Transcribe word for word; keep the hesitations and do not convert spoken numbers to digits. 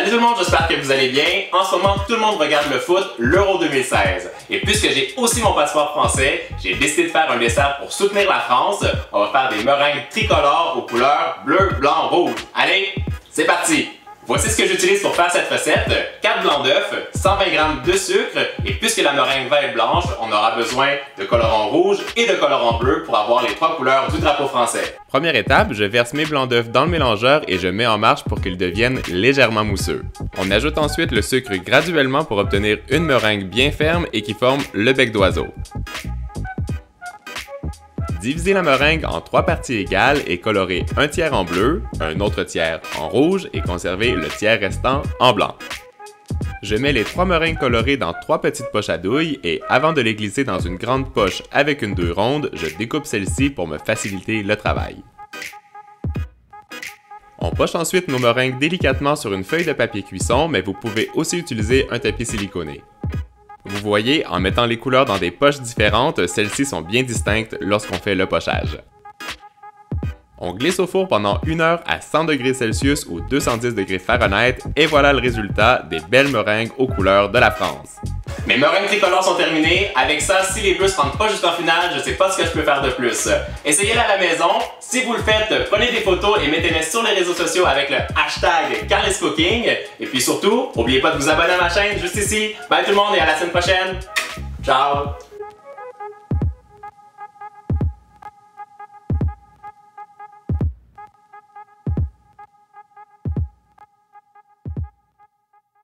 Salut tout le monde, j'espère que vous allez bien. En ce moment, tout le monde regarde le foot, l'Euro deux mille seize. Et puisque j'ai aussi mon passeport français, j'ai décidé de faire un dessert pour soutenir la France. On va faire des meringues tricolores aux couleurs bleu, blanc, rouge. Allez, c'est parti! Voici ce que j'utilise pour faire cette recette. quatre blancs d'œufs, cent vingt grammes de sucre, et puisque la meringue va être blanche, on aura besoin de colorant rouge et de colorant bleu pour avoir les trois couleurs du drapeau français. Première étape, je verse mes blancs d'œufs dans le mélangeur et je mets en marche pour qu'ils deviennent légèrement mousseux. On ajoute ensuite le sucre graduellement pour obtenir une meringue bien ferme et qui forme le bec d'oiseau. Divisez la meringue en trois parties égales et colorez un tiers en bleu, un autre tiers en rouge et conservez le tiers restant en blanc. Je mets les trois meringues colorées dans trois petites poches à douille et avant de les glisser dans une grande poche avec une douille ronde, je découpe celle-ci pour me faciliter le travail. On poche ensuite nos meringues délicatement sur une feuille de papier cuisson, mais vous pouvez aussi utiliser un tapis siliconé. Vous voyez, en mettant les couleurs dans des poches différentes, celles-ci sont bien distinctes lorsqu'on fait le pochage. On glisse au four pendant une heure à cent degrés Celsius ou deux cent dix degrés Fahrenheit et voilà le résultat des belles meringues aux couleurs de la France. Mes meringues tricolores sont terminées. Avec ça, si les bleus se rendent pas jusqu'en finale, je sais pas ce que je peux faire de plus. Essayez-le à la maison. Si vous le faites, prenez des photos et mettez-les sur les réseaux sociaux avec le hashtag CarlesCooking. Et puis surtout, n'oubliez pas de vous abonner à ma chaîne juste ici. Bye tout le monde et à la semaine prochaine. Ciao!